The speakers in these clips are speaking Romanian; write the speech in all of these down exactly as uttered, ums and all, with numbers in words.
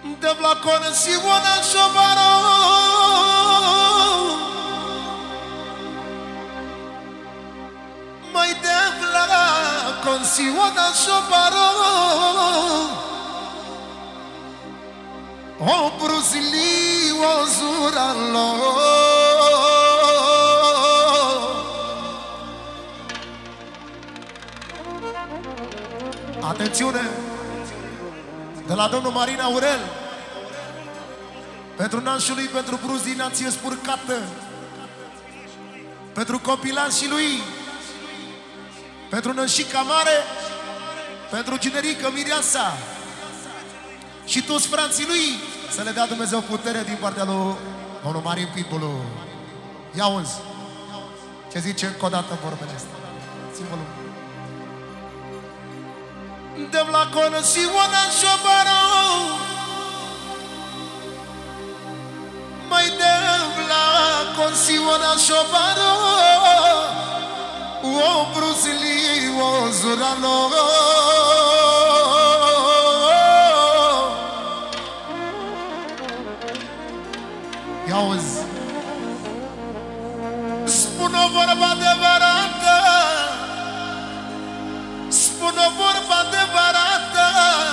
de flacon și una șobaro, mai de flacon și una șobaro, o Bruce-Lee, o Zuralo. Atențiune! De la domnul Marin Aurel, pentru nașului, pentru Bruce din nație spurcată, pentru copilașii lui, pentru nășica mare, pentru generică Mireasa și toți frații lui, să le dea Dumnezeu putere din partea lui domnul Marin Pitbull. Ia auzi ce zice încă o dată vorbele astea. Simbolul de flacon și una șobaro, mai de flacon și una șobaro, o Bruce-Lee, o Zuralo. Ia auzi, spun o vorba adevărată, spun o vorba adevărată,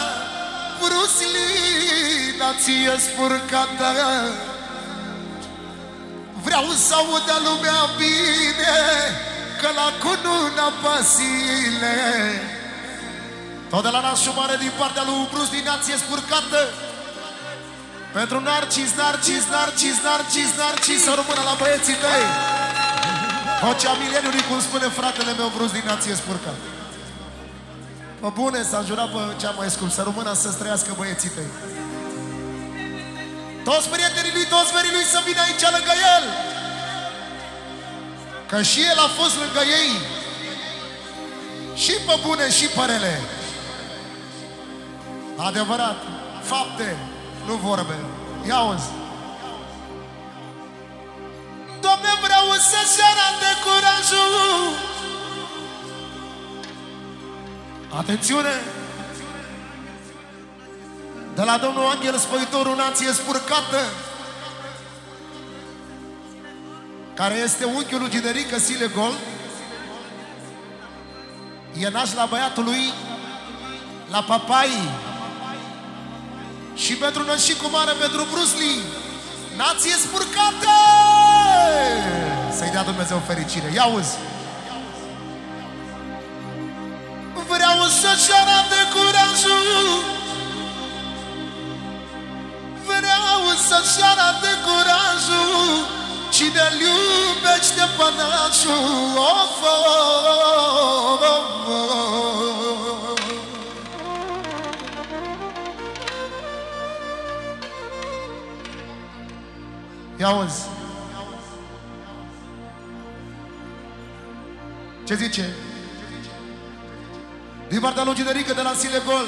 Bruce-Lee, nație spurcată. Vreau să audă lumea bine, că la cununa pasile. Tot de la nașul mare din partea lui Bruce din nație spurcată, pentru Narcis, Narcis, Narcis, Narcis, Narcis, să rămână la băieții tăi. Vocea mileniului, cum spune fratele meu Bruce din nație spurcată. Pe bune, s-a jurat pe cea mai scump, să rămână, să străiască băieții tăi. Toți prietenii lui, toți verii lui să vină aici lângă el, că și el a fost lângă ei, și pe bune și pe rele. Adevărat, fapte, nu vorbe. Ia auzi. Doamne, vreau să-și arate curajul. Atențiune! De la domnul Angel Spăitorul, nație spurcată, care este unchiul lui Ginerică Sile Gold, e naș la băiatul lui, la papai. Și pentru nășicul mare, pentru Bruce Lee, nație spurcată! Să-i dea Dumnezeu fericire. Ia auzi! Vreau să-și arate curajul, vreau să-și arate curajul, cine-l iubește pănașul. Of, of, of. Ia auzi. Ce zice? Din partea lui Ginerică de la Sile Gold,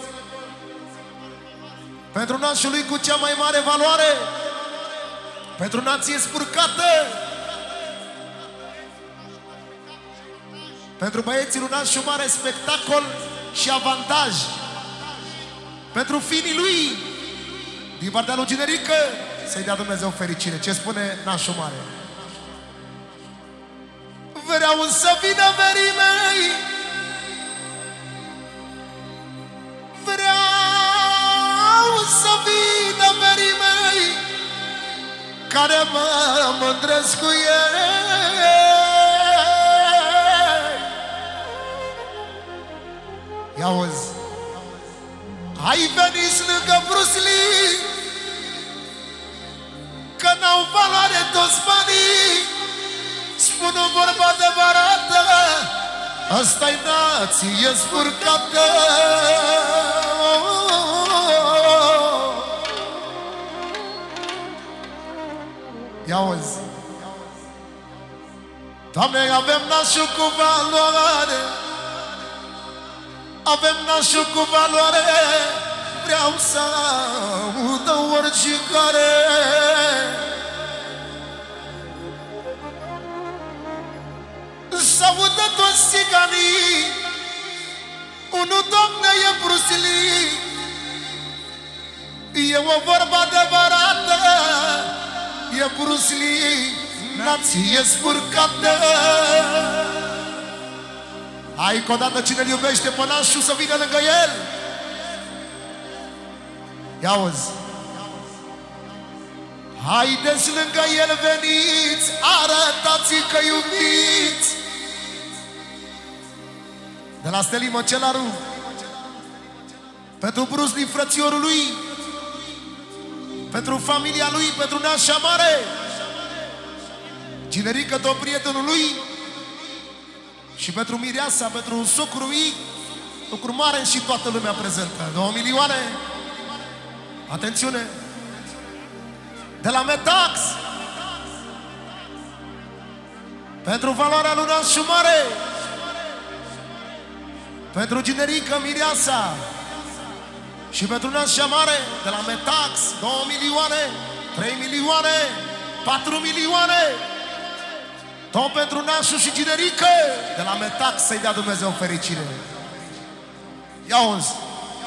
pentru nașul lui cu cea mai mare valoare, pentru nație spurcată, pentru băieții lui nașul mare, spectacol și avantaj, pentru finii lui, din partea lui Ginerică, să-i dea Dumnezeu fericire. Ce spune nașul mare? Vreau să vină verii mei, vreau să vină verii mei, care mă mândresc cu ei. Ia auzi, ai venit lângă Bruce Lee, că n-au valoare toți banii. Spun o vorbă adevărată, asta-i nație spurcată. Ia auzi. Doamne, avem nașul cu valoare, avem nașul cu valoare, vreau să audă oricare. Să audă toți țiganii, unul, Doamne, e Bruce Lee, E o vorbă adevărată, e Bruce Lee, nație spurcată. Hai că odată cine-l iubește pe nașul să vină lângă el. Ia auzi. Haideți lângă el, veniți, arătați că iubiți. De la Steli Măcelaru, pentru Bruce Lee, frățiorul lui, pentru familia lui, pentru nașa mare, Ginerică, tot prietenul lui, și pentru Mireasa, pentru socrul lui, lucru mare și toată lumea prezentă. Două milioane. Atențiune! De la Metax, pentru valoarea lui nașul mare, pentru Ginerică, Mireasa și pentru nașa mare, de la Metax, două milioane, trei milioane, patru milioane. Tot pentru nașul și Ginerică, de la Metax, să-i dea Dumnezeu fericire. Ia-o-zi.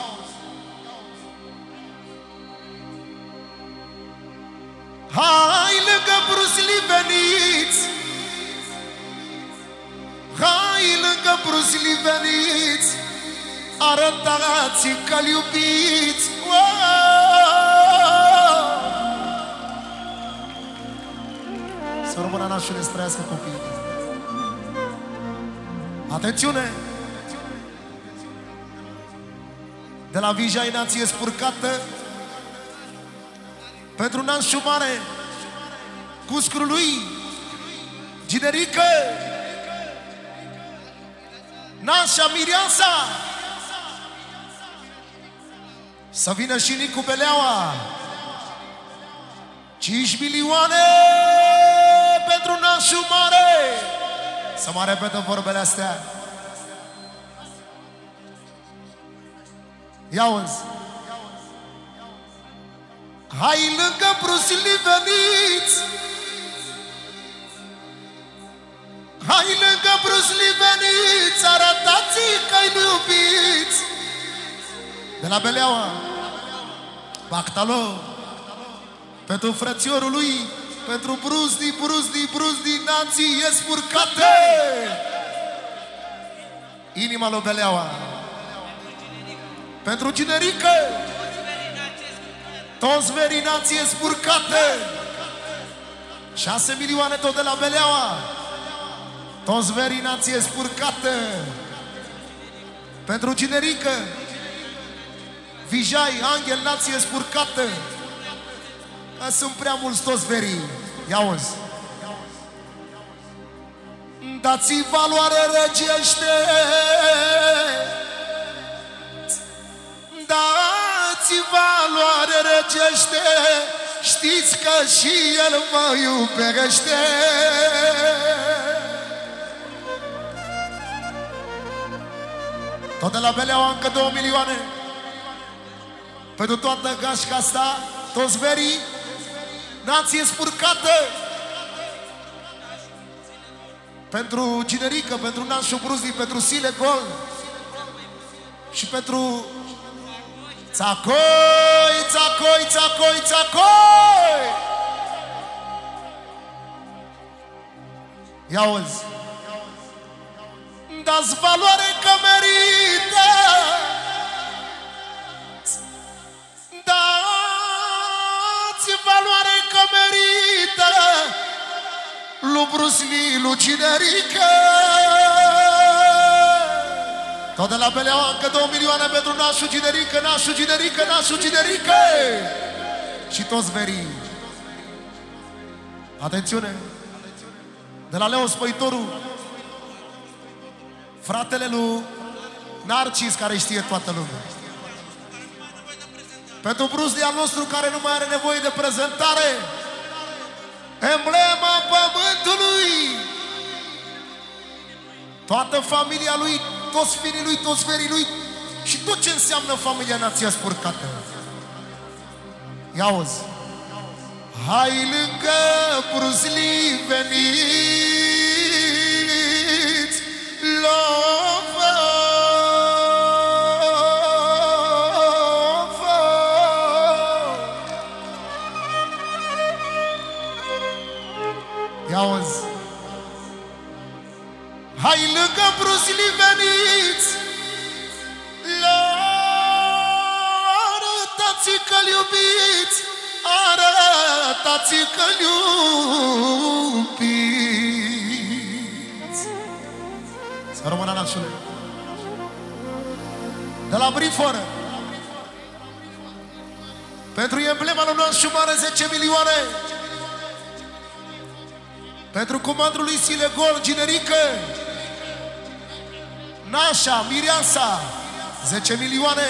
Hai lângă Bruce Lee, veniți. Hai lângă Bruce Lee, veniți, arătați că-l iubiți. Să rămână nașul, să trăiască copiii. Atențiune! De la Vijay, nație spurcată, pentru nașul mare, cuscrul lui, Ginerică, nașa Mireasa, să vină și Nicu Beleaua. Cinci milioane pentru nașul mare. Să mă repetă vorbele astea. Ia-o-zi. Hai lângă Bruce Lee, veniți. Hai lângă Bruce Lee, veniți, arătați că-i iubiți. De la Beleaua, Bactalo, pentru frățiorul lui, pentru Bruce Lee, Bruce Lee, Bruce Lee, nație spurcate. Inima lui Beleaua, pentru Ginerică, toți verii, nație spurcate. Șase milioane tot de la Beleaua, toți verii, nație spurcată. Pentru Ginerică, Vijay, Angel, nație spurcată. Că sunt prea mulți toți verii. Ia-o-zi. Dați-i valoare, răgește. Dați-i valoare, răgește. Știți că și el vă iubește. Tot de la Beleaua încă două milioane. Pentru toată gașca asta, toți verii, nație spurcată. Pentru Ginerică, pentru nașul Bruce Lee, pentru Sile Gol și pentru Țacoi, Țacoi, Țacoi, Țacoi. Ia-o-zi. Dați valoare că merită. Dați valoare că merită lui Bruce Lee, lui Ginerică. Tot de la Beleaua încă două milioane pentru nașul Ginerică, nașul Ginerică, nașul Ginerică. Și toți verii. Atențiune! De la Leo Spăitorul, fratele lui Narcis, care știe toată lumea. Pentru Bruce Lee al nostru, care nu mai are nevoie de prezentare, emblema pământului, toată familia lui, toți firii lui, toți verii lui și tot ce înseamnă familia nația spurcată. Ia-o-zi. Hai lângă Bruce Lee, veniți, că-l iubiți, arătați că-l iubiți. Să rămână nașule. De la Brifor, pentru emblema lui Nașu Mare, zece milioane. Pentru comandul lui Sile Gol, Ginerică, Nașa, Miriasa, zece milioane.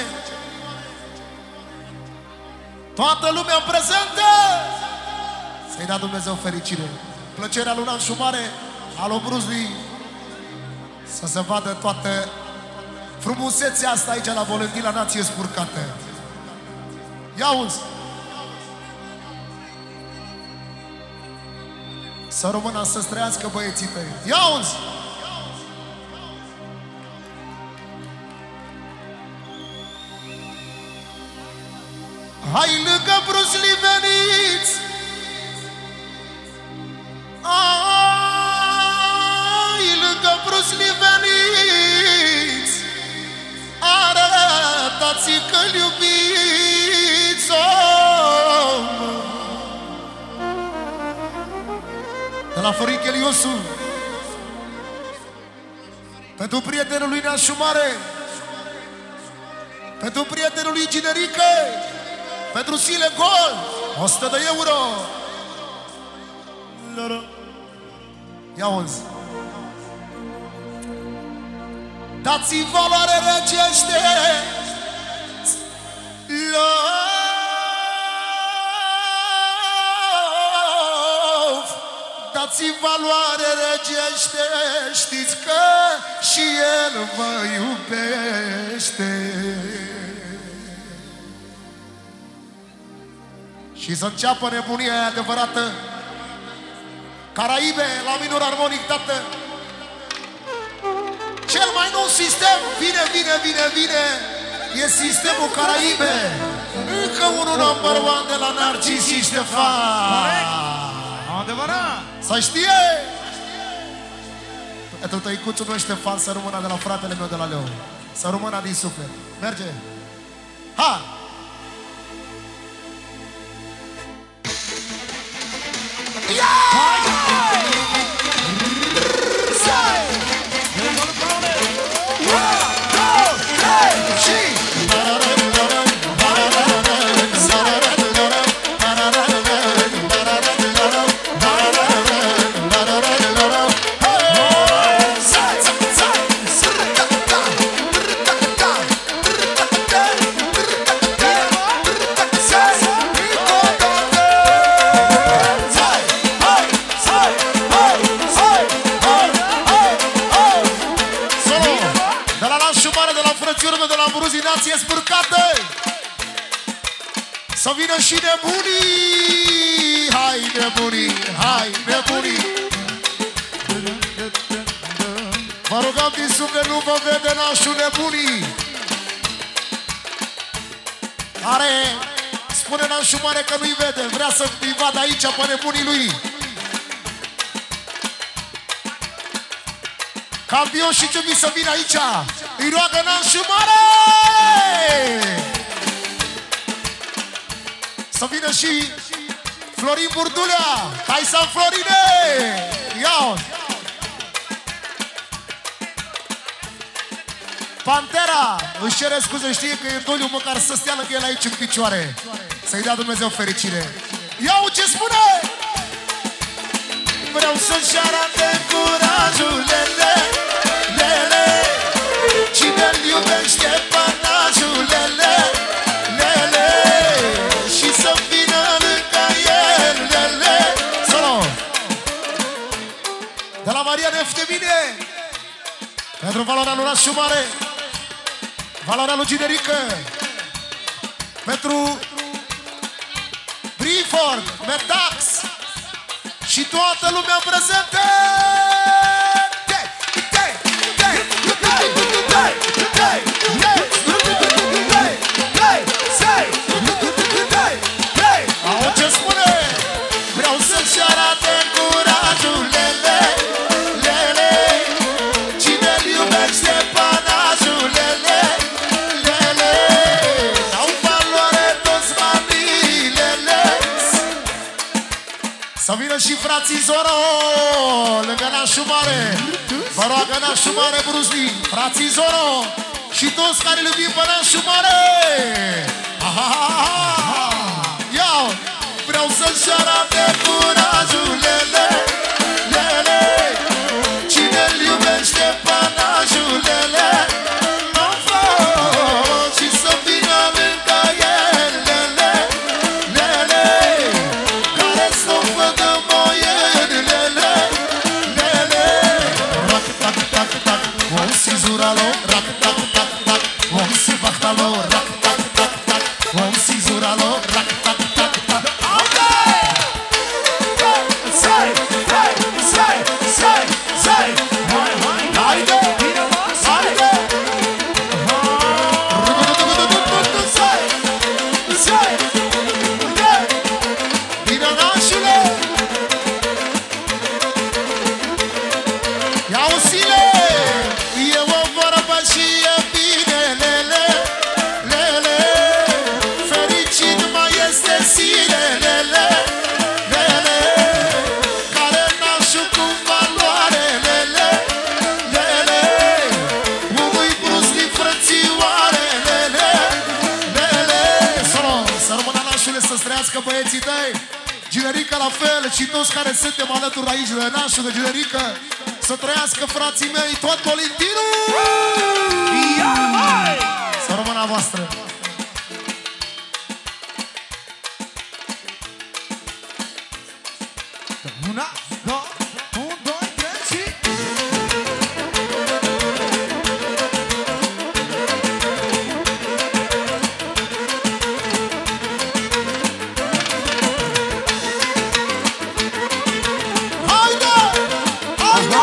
Toată lumea prezentă, să-i dea Dumnezeu fericire. Plăcerea lui Nașu Mare, al lui Bruce Lee, să se vadă toată frumusețea asta aici la Volântii, la Nație Spurcată. Ia uzi! Să rămână să-ți trăiască băieții tăi. Ia uzi! Hai lângă Bruce Lee veniți! Hai lângă Bruce Lee veniți! Arătați că-l iubiți! Oh! De la Florin Cheliosu, pentru prietenul lui Nașu Mare, pentru prietenul lui Ginerică, pentru Sile Gol, o sută de euro. Ia uzi. Dați-i valoare răcește, love. Dați-i valoare răcește, știți că și el vă iubește. Și să înceapă nebunia aia adevărată. Caraibe, la minor armonic, tată. Cel mai nou sistem, vine, vine, vine, vine. E sistemul Caraibe. Încă unul number one de la Narcis și Ștefan. Adevărat. Să știe. Pentru tăicuțul meu Ștefan, să rămână de la fratele meu de la Leo. Să rămână din suflet. Merge. Ha! Nație Spurcată, să vină și nebunii. Hai nebunii, hai nebunii. Vă rugăm din suflet, nu vă vede Nașul nebunii. Are, spune Nașul Mare că nu-i vede, vrea să-i vadă aici pe nebunii lui. Campion și ce mi să vină aici. Îi roagă Nașul Mare să vină și Florin Burdulea. Hai să Florine! Ia-o! Pantera își cere scuze, știe că e doliu, măcar să stea lângă el aici în picioare. Să-i dea Dumnezeu fericire. Ia-o ce spune! Vreau să-și arate curajul, lele, lele. Cine-l iubește pe Nașul, lele, lele. Și să vină lângă el, lele. Solo! De la Maria Neftemine, pentru valoarea lui Nașul Mare, valoarea lui Ginerică, pentru Brifor, Metax și toată lumea prezentă. Au ce spune? Vreau să-și arate curajul, lele, lele. Cine-l iubește pe Nașul, lele, lele. Au valoare toți banii. vină și frații Zoro, lângă nașul mare. Vă roagă nașul mare Bruce Lee, frații Zoro și toți care îl iubim pe nașul mare. Iau, vreau să-și arate curajul, lele, lele. Cine-l iubește pe nașul, lele, nu fă și să vină lângă el, lele, lele. Care să-o vădă moier, lele, lele. Rac, tac, tac, tac, om si zuralo, rac, tac, tac, tac, om si bahtalo, rac, tac, tac, tac, om si zuralo, rac, tac, tac, tac. Say, say, say, say, say, haide, haide. Say, say, vină nașule. Ia-o-sile, e o vorbă și e bine, lele, lele. Fericit mai este sine, lele, lele. Care nașul cu valoare, lele, lele. Unui Bruce Lee frățioare, lele, lele. Solo, să rămână nașule, să străiască băieții tăi. Ginerica la fel și toți care suntem alături aici de nașul de Ginerica. Să trăiască frații mei, tot Olintinul! Să rămână a voastră! Una, două, un, doi, trei și... Haide! Haide!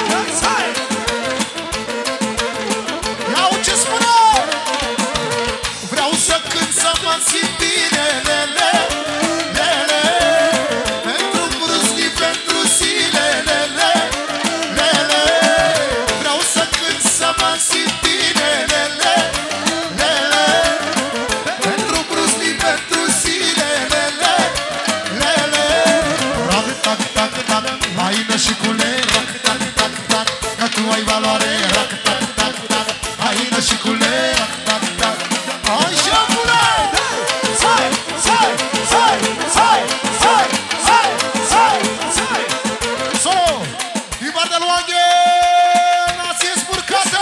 Iau ce spune! Vreau să cânt să mă simt bine, lele, lele. Pentru Bruce Lee, pentru sine, lele, lele. Vreau să cânt să mă simt bine, lele, lele. Pentru Bruce Lee, pentru sine, lele, lele. Rac, tac, tac, tac, haină și cule, rac, tac, tac, tac, că tu ai valoare, rac, tac, tac, tac, haină și cule, rac, tac, tac. Așa, cule! Sai, sai, sai, sai, sai, sai, sai, sai. Solo, din partea lui Angel, nație spurcate!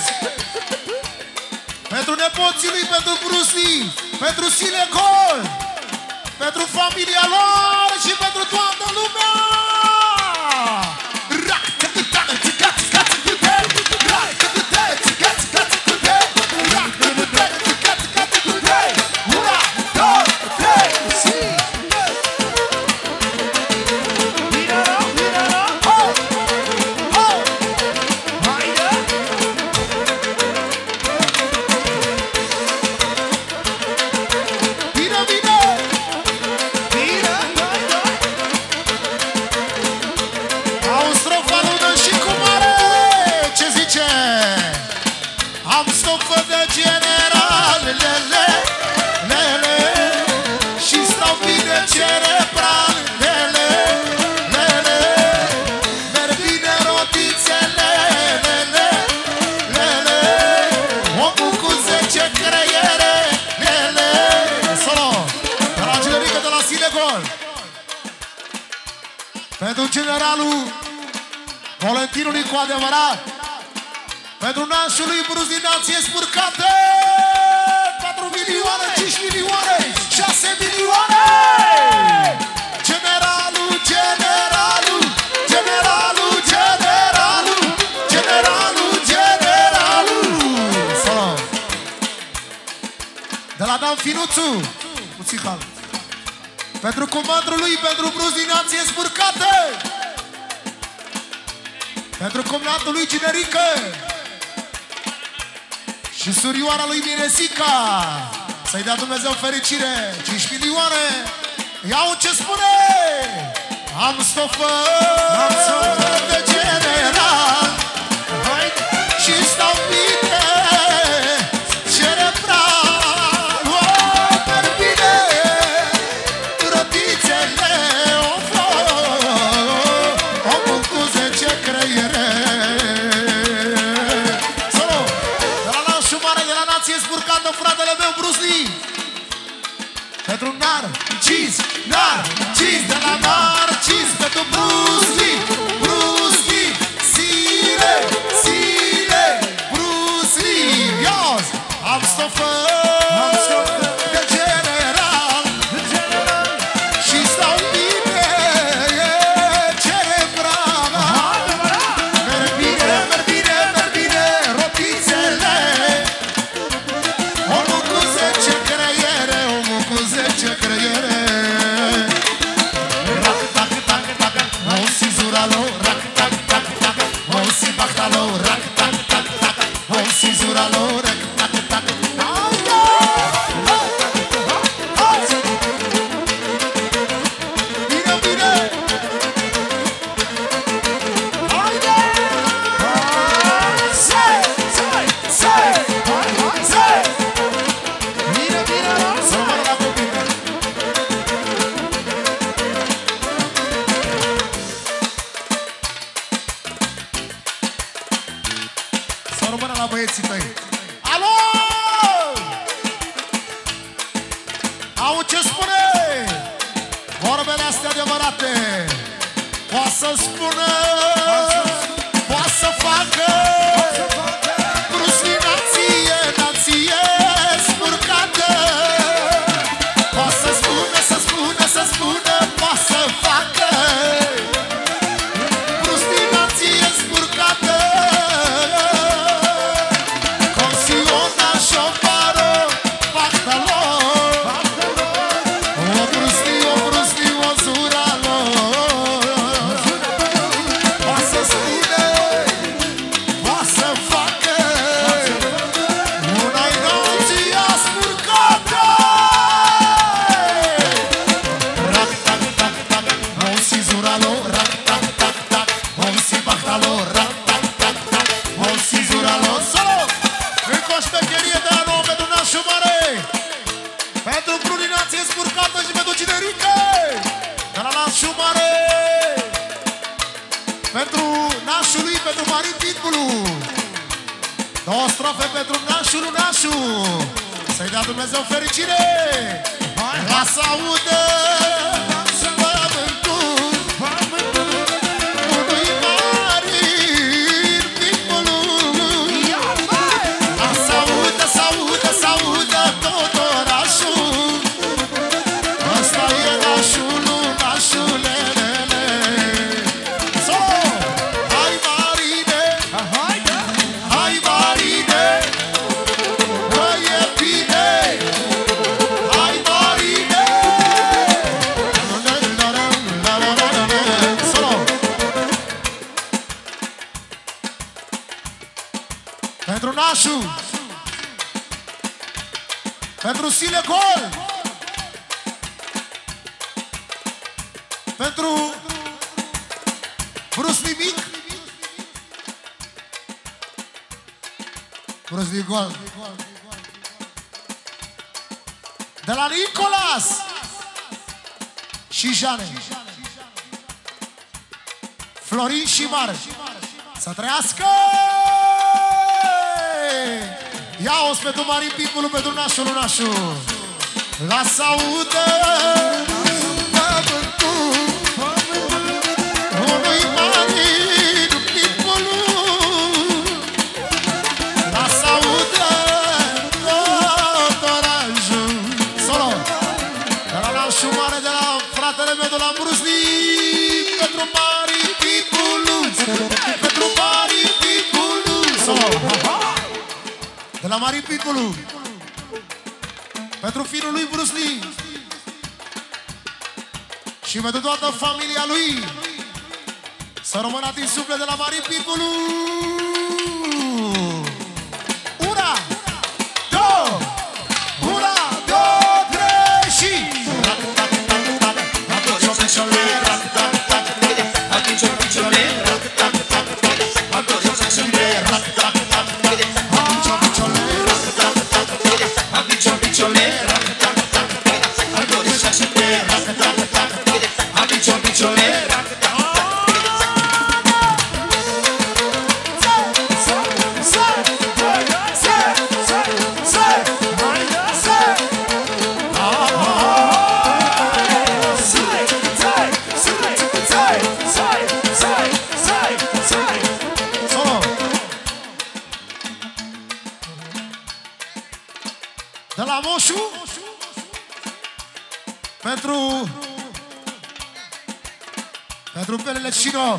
Pentru nepoții lui, pentru Bruce Lee, pentru Silicon, pentru familia lor și pentru toată lumea! Rac, tac, tac, tac, tac, tac, rac, tac, tac, tac, tac, tac, rac, tac, tac, tac, tac, tac. Una, două, trei, și... Vină-ră, vină-ră, Ho! Ho! haide! Bine, bine! Vină, doi, doi! Au strofa lună și cu mare! Ce zice? Am stofă de general, lele, lele. Și stau bine cerebral, lele, lele. Merg bine rotițele, lele, lele. Omul cu zece creiere, lele. Solo, de la Generică, de la Silicon. Pentru generalul Valentinului cu adevărat. Pentru nașul lui Bruce Lee, nație spurcată. patru milioane, cinci milioane, șase milioane. Generalul, generalul, generalul, generalul, generalul, generalul. Salam. De la Dan Finuțu, puțin hal. Pentru comandul lui, pentru Bruce Lee, nație spurcată. Pentru comandul lui Generică. Și surioara lui Miresica. Să-i dea Dumnezeu fericire. cinci milioane. Iau ce spune. Am stofă de general. Și stau bine cerebral. Oh, per bine rotițele o flor. Pentru Narcis, Narcis, de la Narcis, pentru Bruce Lee, Bruce Lee, Sile, Sile, Bruce Lee, Ios, am stofă de general și stau bine, cerebral. Merg bine, merg bine, merg bine, rotițele. Omul cu zece creiere, omul cu zece creiere. Rac, tac, tac, tac, o sizura lo, rac, tac, tac, tac, o si bachta lo, rac, tac, tac, tac, o sizura lo, rac, tac, tac. Bine, bine. Haide! Sai, sai, sai, sai. Bine, bine, să rămână la copii. Să rămână la băieții tăi. Alo! Au ce spune? Vorbele astea adevărate. Poate să spună, poate să facă. Bruce Lee, nație, nație spurcată. Poate să spună, să spună, să spună, poate să facă. Bruce Lee, nație spurcată. Consiona șoparo, pactalo. O Bruce Lee, o Bruce Lee, o zuralo. Poate să spună, poate să facă. Una-i nația spurcată. Rac, tac, tac, tac, o si zuralo, rac, tac, tac, tac, o si bahtalo, rac, tac, tac, tac, o si zuralo. Solo! Încă o șmecherie de la nou pentru nașul mare, pentru bruninație spurcată și pentru cinerică, de la nașul mare, pentru nașul lui, pentru Marin Pitbulu. Două strofe pentru nașul nașu. Să-i dea Dumnezeu fericire. La să audă pământul unui Marin Pitbulu. La să audă, să audă, să audă tot orașul. Ăsta e nașul, nașul, lelele. Solo! Hai Marine, hai Marine, că e bine. Hai Marine. Solo! Pentru nașul, pentru Sile Gol, pentru Bruce Lee mic, Bruce Lee Gol, de la Nicolas și Jane, Florin și Mare. Să trăiască! Ia-o-s pentru Marin Pitbulu, pentru nașul nașul. Lasă audă pământul unui Marin Pitbulu. Lasă audă tot orașul. Solo! De la nașul mare, de la fratele meu, de la Bruce Lee, pentru Marin Pitbulu, pentru Marin Pitbulu. Solo! De la Marin Pitbulu, pentru fiul lui Bruce Lee și pentru toată familia lui. Să rămână din suflet de la Marin Pitbulu. Una, două, una, două, trei și... Say, Pentru Pentru Belele Cino,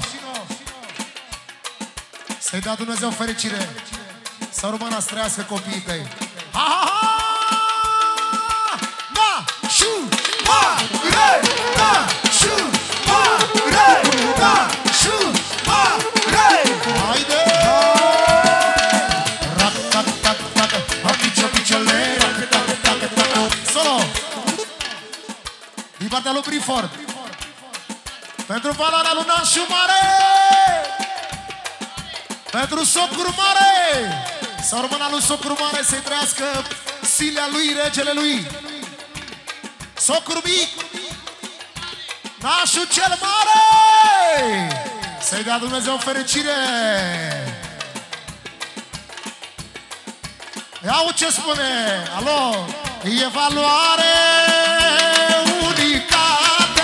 să-i dea Dumnezeu fericire, să rămână să trăiască copiii tăi. Ha, ha, ha! Na, șu, ma, re, na, șu, ma, re, na, șu, ma, re. Haide! Rac, tac, tac, tac, apicio, piciole, rac, tac, tac, tac. Solo! Din partea lui Briford. Pentru valoarea lui Nașu Mare, pentru socru mare, să rămână lui socru mare, să-i trăiască silea lui, regele lui. Socru mic, Nașu cel mare, să-i dea Dumnezeu fericire. Iau ce spune, alo, evaluare unicată.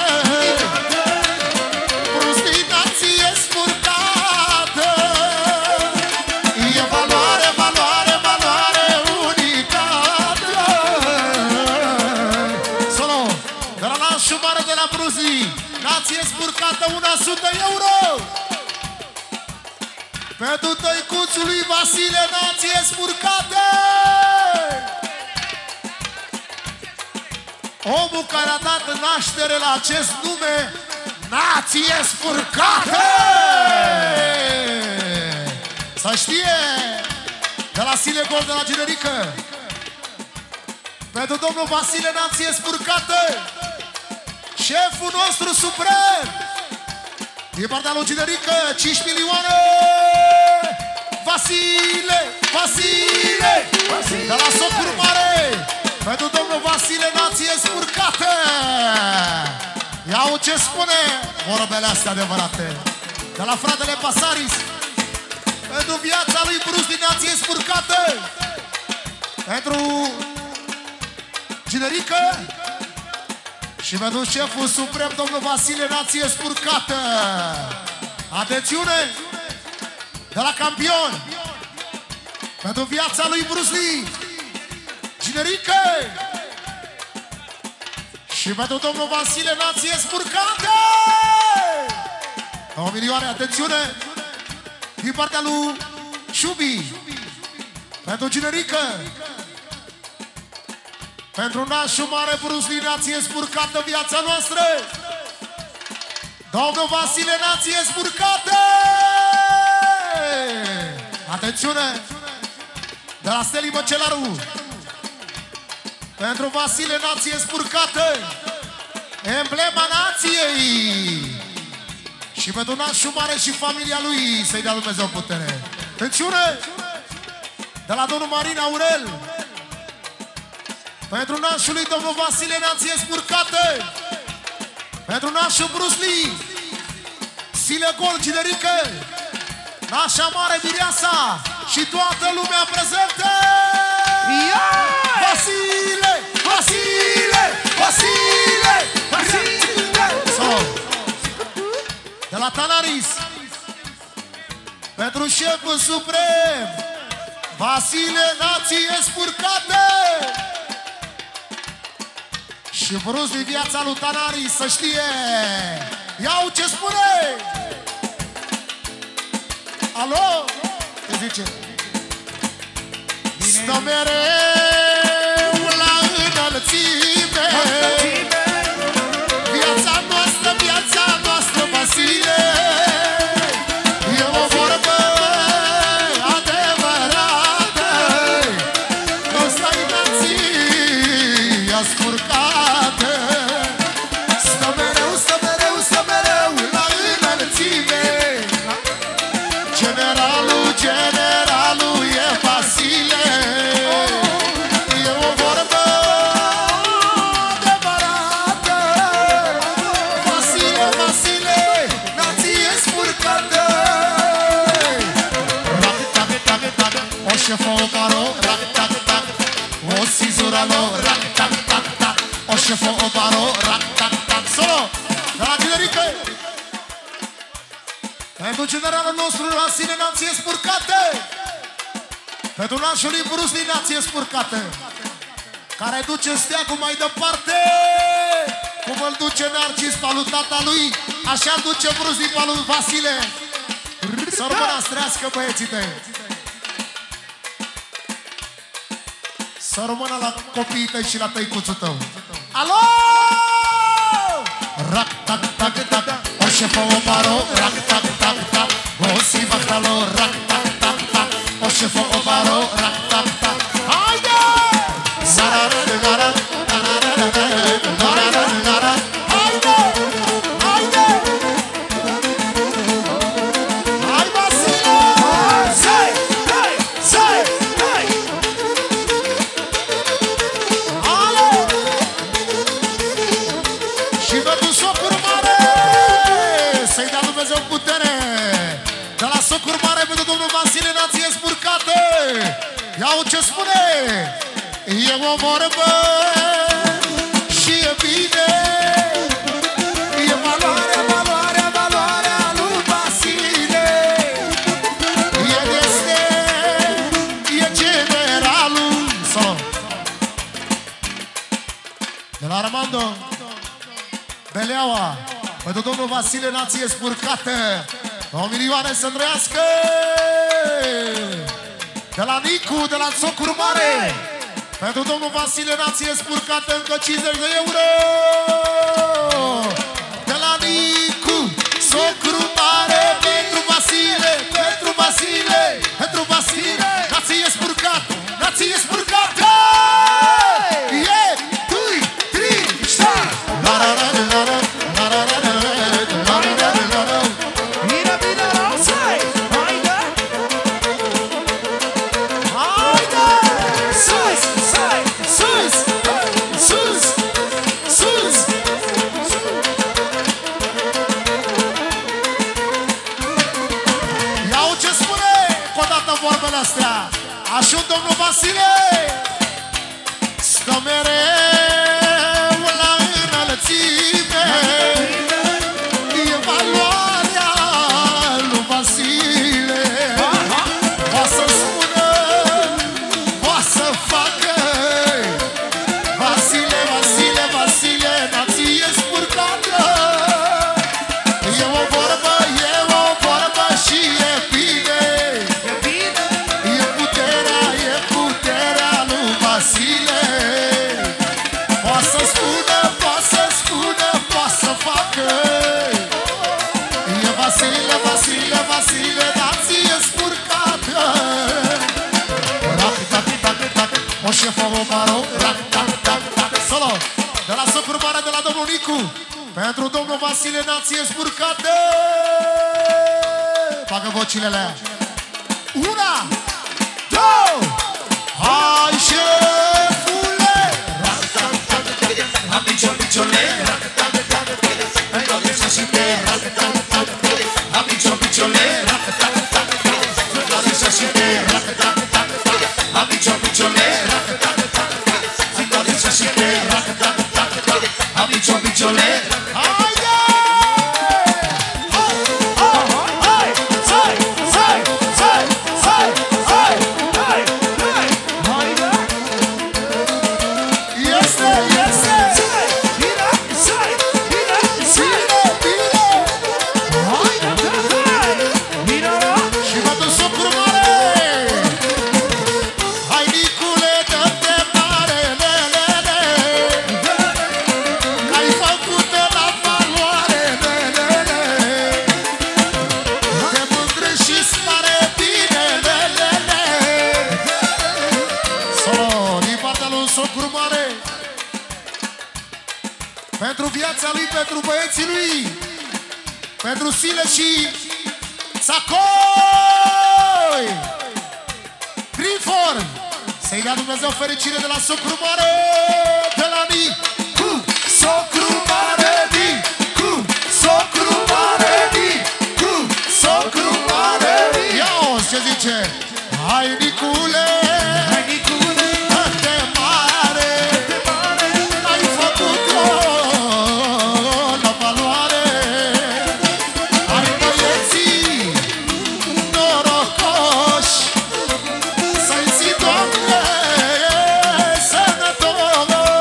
Nație spurcată, una sută euro. Pentru tăicuțul lui Vasile, nație spurcată. Omul care a dat naștere la acest nume, nație spurcată. Să știe, de la Sile Gold, de la generică. Pentru domnul Vasile, nație spurcată. Șeful nostru suprem, din partea lui generică, cinci milioane. Vasile, Vasile, Vasile, de la socru mare, pentru domnul Vasile, nație spurcată. Iau ce spune vorbele astea adevărate. De la fratele Pasaris, pentru viața lui Bruce din nație spurcată. Pentru generică și pentru șeful suprem, domnul Vasile, nație spurcată. Atențiune! De la campion, pentru viața lui Bruce Lee, generică. Și pentru domnul Vasile, nație spurcată. două milioane, atențiune! Din partea lui Șubi, pentru generică. Pentru Nașu Mare, Bruce Lee, nație spurcată, viața noastră. Domnul Vasile, nație spurcată. Atențiune! De la Steli Băcelaru, pentru Vasile, nație spurcată, emblema nației. Și pentru Nașu Mare și familia lui, să-i dea Dumnezeu putere. Atențiune! De la domnul Marin Aurel, pentru nașul lui domnul Vasile, nație spurcată. Pentru nașul Bruce Lee, Sile Gold, generică, Nașa Mare, Mireasa și toată lumea prezentă. Vasile, Vasile, Vasile, Vasile. So, de la Tanaris, pentru șeful suprem, Vasile, nație spurcată. Și Bruce din viața lui Tanaris, să știe. Iau ce spune. Alo? Ce zice? Stă mereu la înălțime, viața noastră, viața noastră, Vasile. E o vorbă adevărată, ăsta-i nația spurcată. Stă mereu, stă mereu, stă mereu la înălțime. Generalul, generalul e Vasile. E o vorbă adevărată. Vasile, Vasile, nație spurcată. Rac-tac-tac-tac, o șefă, o baro, rac-tac-tac, o sizuralo, rac-tac-tac-tac, o șefă, o baro, rac-tac-tac. Solo, de la generică. Pentru generalul nostru, Vasile, nație spurcată. Pentru nașul lui Bruce Lee, nație spurcată, care duce steagul mai departe. Cum îl duce Narcis pe lui tata lui, așa îl duce Bruce din pe lui Vasile. Să rămână strească băieții tăi. Să rămână la copiii tăi și la tăicuțul tău. Alo! Rac, tac, tac, tac, o șefă o maro. Rac, tac, tac, tac, o si bacalo. Rac, tac, tac, tac, o șefă o maro. Rac, tac, tac. Haide! Zarara, gara, gara, gara, gara. Haide! Haide! Hai, Vasile! Sei! Sei! Sei! Sei! Ale! Și pentru socul mare să-i dea Dumnezeu putere. De la socul mare pentru domnul Vasile, nație spurcată. Iau ce spune. E o vorbă și e bine. E valoarea, valoarea, valoarea lui Vasile. E deste, e generalul. Solo. De la Armando Beleaua, pentru domnul Vasile, nație spurcată. O milioane să trăiască. De la Nicu, de la Socru Mare, pentru domnul Vasile, nație spurcată, încă cincizeci de euro. De la Nicu, Socru Mare, pentru Vasile, pentru Vasile, pentru Vasile, nație spurcată, nație spurcată. E, doi, trei, ștai. Vorbele astea, așa domnul Vasile stă mereu la înălțime. E valoarea lui Vasile. Poate să spună, poate să facă. Vasile, Vasile, Vasile, nație spurcată. E o vorbă, e o vorbă și e bine. Vasile, poate să spună, poate să spună, poate să facă. E Vasile, Vasile, Vasile, nație spurcată. Rac, tac, tac, tac, o șefă o maro. Rac, tac, tac, tac, solo. De la Socru Mare, de la domnul Nicu, pentru domnul Vasile, nație spurcată. Facă vocilele. Una, două. Hai, șefule! Am picior, piciorle! Am toate să și te! Am picior, piciorle! Am toate să și te! Am picior, piciorle! Am toate să și te! Am picior, piciorle! Haide! Hai! Hai! Hai! Hai! Hai! Hai! Hai! Este, este! Bine, bine, bine, bine! Bine, și pentru Socru Mare! Hai, Nicule, dă-te mare, lelele! Că-ai făcut de la valoare, lelele! Te mândrești și-ți pare bine, lelele! Solo, din partea lui Socru Mare, pentru viața lui, pentru băieții lui, pentru Sile și Sacoi Greenform, să-i dea Dumnezeu fericire de la Socru Mare, de la Nicu, Socru Mare, Nicu, Socru Mare, Nicu, Socru Mare. Ia-o, ce zice? Hai, Nicule! Hai, Nicule! Dă-te mare! Ai făcut-o la valoare! Hai, băieții norocoși, să-i zi, Doamne, sănătoși!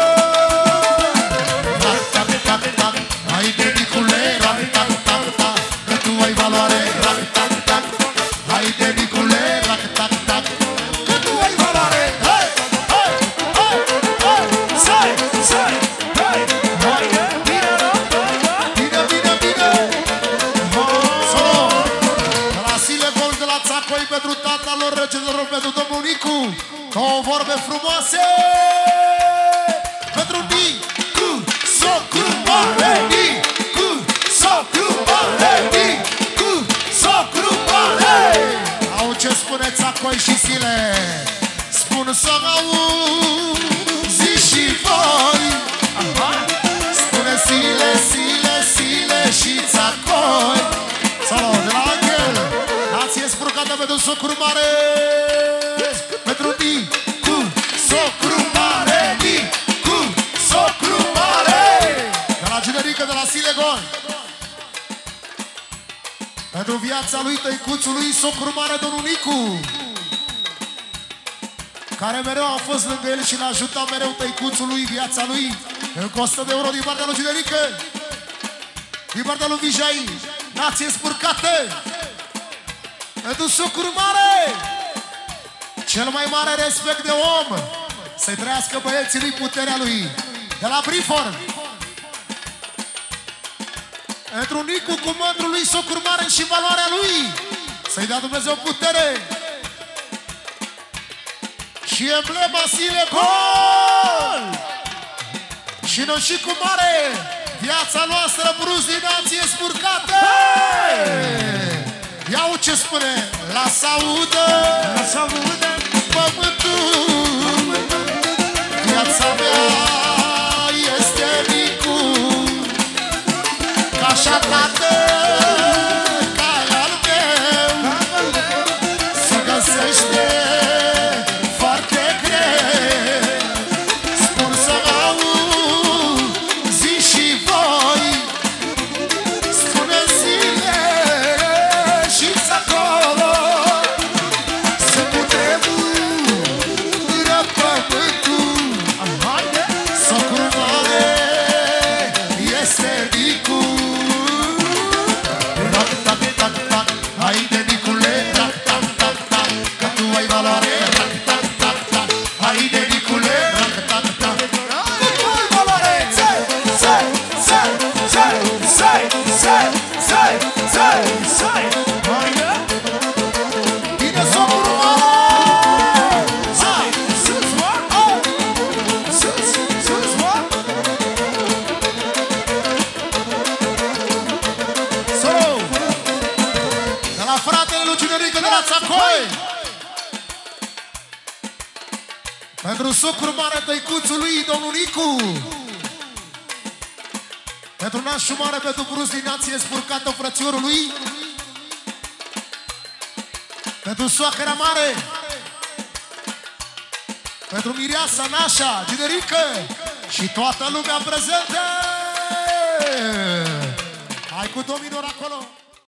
Două vorbe frumoase pentru Nicu, socru mare, Nicu, socru mare, Nicu, socru mare. Au ce spuneți acoi și zile, spun să auzi și voi. Spune zile, zile, zile și țacoi. Salut, de la Angel, nație spurcată pentru socru mare, pentru Nicu, socru mare, Nicu, socru mare. De la Generică, de la Silegon, pentru viața lui, tăicuțului, socru mare, domnul Nicu, care mereu a fost lângă el și l-a ajutat mereu tăicuțului, viața lui. Încă o sută de euro din partea lui Generică, din partea lui Vijay, nație spurcată pentru socru mare. Cel mai mare respect de om, să-i trăiască băieții lui, puterea lui. De la Brifor, într-un Nicu cu mândrul lui, socru mare și valoarea lui, să-i dea Dumnezeu putere. Și emblema Silegon și noi și cu mare, viața noastră, bruz din nație spurcată. Iau ce spune, lasă audă, lasă audă pământul, viața mea este Nicu, ca așa tată, ca al meu, se găsește foarte greu. Spun să auzi și voi, spune zile și țacolo, să cutremură pământul. Socru mare este Nicu. Tac, tac, tac, tac, haide Nicule, tac, tac, tac, tac, că tu ai valoare. Tac, tac, tac, tac, haide Nicule, tac, tac, tac, că tu ai valoare. Zai, zai, zai, zai, zai, zai, zai, zai, zai. Bine, socru mare! Zai, sus, mă! Sus, sus, mă! Solo! De la fratele lui Generică, de la Țacoi, pentru socru mare, tăicuțul lui, domnul Nicu, pentru nașul mare, pentru bruz din nație spurcată, frățiorul lui, pentru soacra mare, pentru mireasa nașa, Generică și toată lumea prezentă. Hai cu dominor acolo.